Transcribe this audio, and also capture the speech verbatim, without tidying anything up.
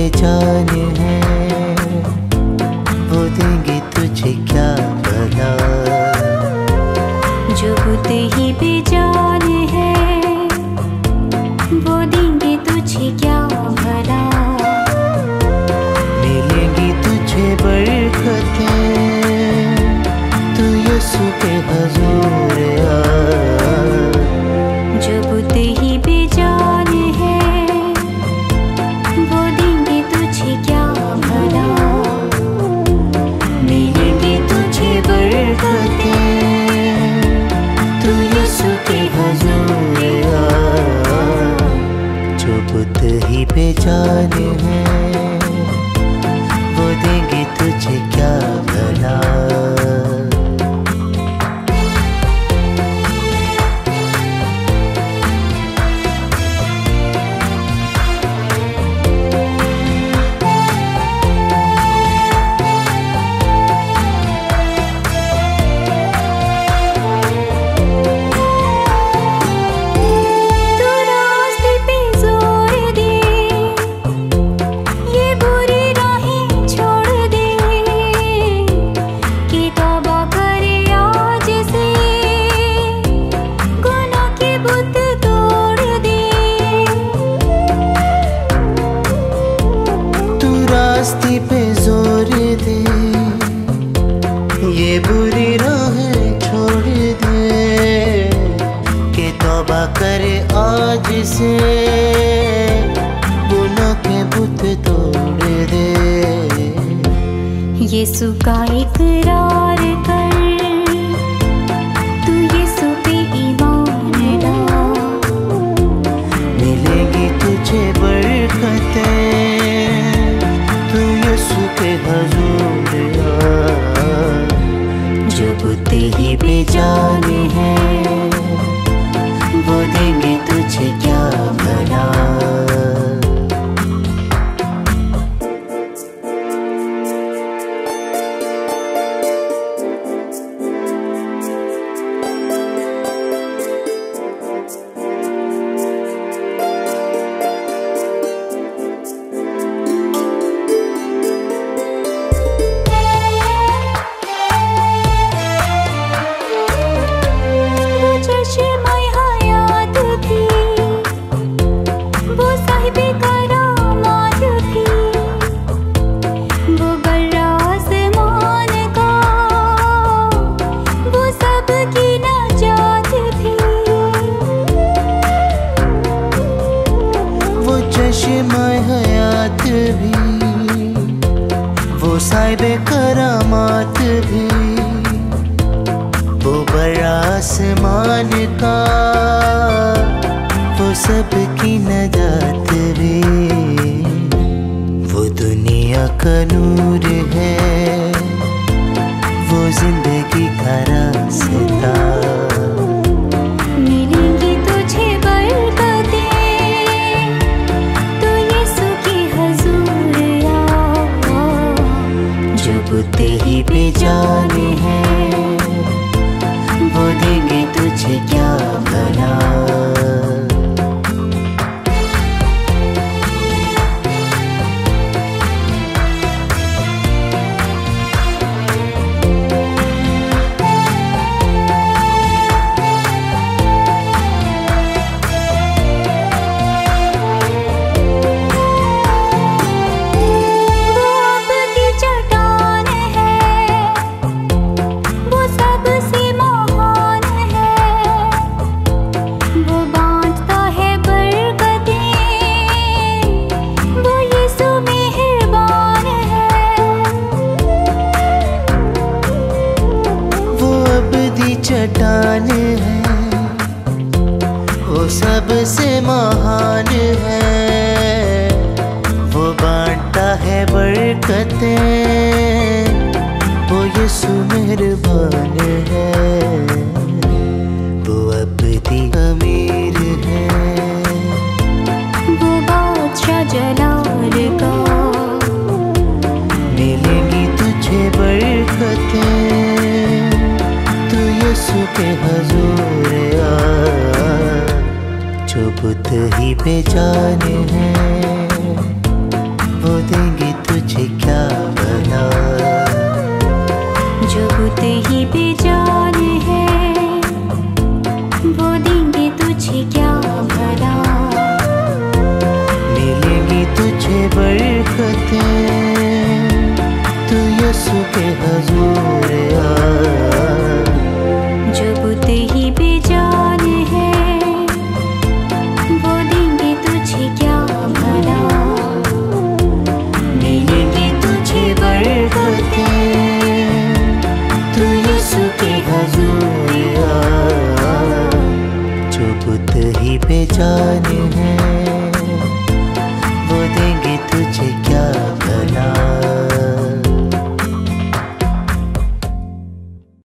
बेजान है, वो देंगे तुझे क्या भला। जो बुत ही बेजान है, वो देंगे तुझे क्या भला। मिलेंगी तुझे बरकतें, तू यीशु के हुजूर आ। जो बुत ही बेजान है, वो देंगे तुझे क्या भला। मिलेंगी तुझे बरकतें, तू यीशु के हुजूर आ। जो बुत ही बेजान है, वो देंगे तुझे क्या भला। रास्ते पे जोर दे, ये बुरी राहें छोड़ दे, कि तौबा करे आज से, गुनाह के बुत तोड़ दे। यीशु का इकरार कर, तू यीशु पे ईमान डाल। मिलेगी तुझे बरकतें, के हुजूर आ। जो बुत ही बेजान है, वो देंगे तुझे क्या भला। चश्माए हयात भी, वो साहिबे करामात भी, वो बड़ा आसमान का, वो सबकी नजात भी। वो दुनिया का नूर है, वो जिंदगी का रास्ता। मिलेंगी तुझे बरकतें, तू यीशु के हुजूर आ। जो बुत ही बेजान है, वो देंगे तुझे क्या भला। चट्टान है, वो सबसे महान है, वो बांटता है बरकतें, वो यीशु मेहरबान है। वो अबदी अमीर है, वो बादशाह जलाल का। मिलेंगी तुझे बरकतें, यीशु के हुजूर आ। जो बुत ही बेजान है, वो रुत ही बेजान है, वो देंगे तुझे क्या